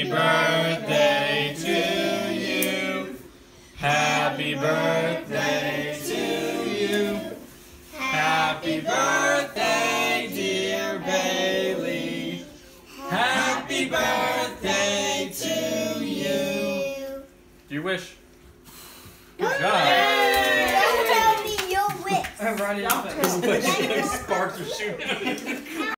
birthday to you. Happy birthday to you. Happy birthday, dear Bailey. Happy birthday to you. Do you wish? Good job. Don't tell me your wish. Right in the face. Sparks are shooting.